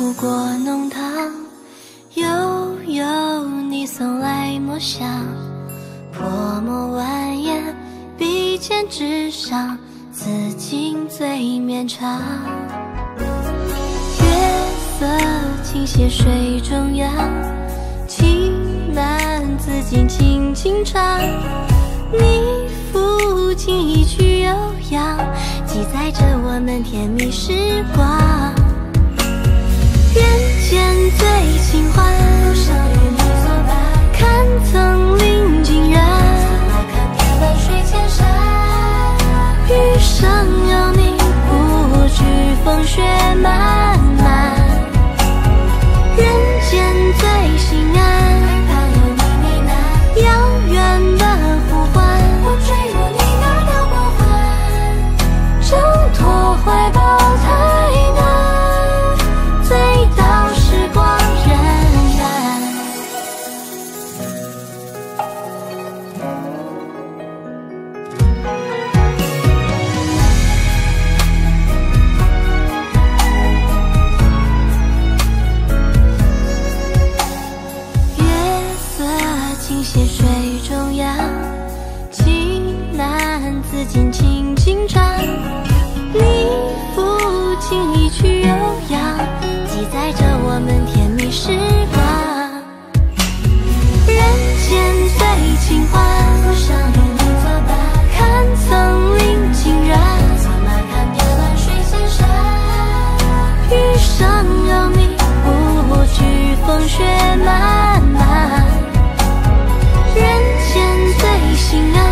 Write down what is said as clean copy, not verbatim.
路过弄堂，悠悠你送来墨香，泼墨蜿蜒，笔尖纸上，此情最绵长。月色倾泻水中央，情难自禁轻轻唱。你抚琴一曲悠扬，记载着我们甜蜜时光。人间最清欢，路上与你作伴，看层林尽染，看天蓝水千山。遇上有你，不惧风雪漫漫。人间最心安，盼有你呢喃，遥远的呼唤，我坠入你那道光环，挣脱怀抱太难，醉倒时光荏苒。月色倾泻水中央，情难自禁轻轻唱。你抚琴一曲悠扬，记载着我们甜蜜时光。人间最清欢，路上有你作伴，看层林尽染，策马看天蓝水千山。遇上有你，不惧风雪漫漫。人间最心安，